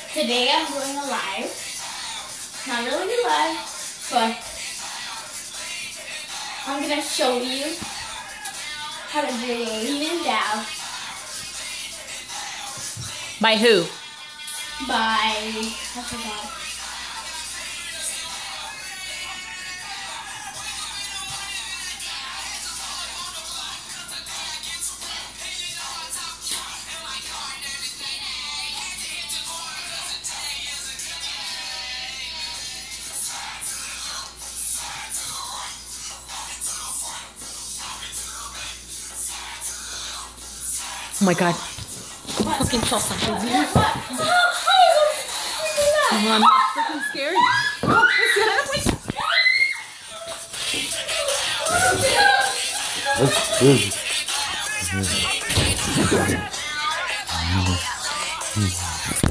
Today I'm doing a live. Not really a live, but I'm gonna show you how to do a lean down. By who? I forgot. Oh my god. I fucking saw something. What? I'm not freaking scared. That's good.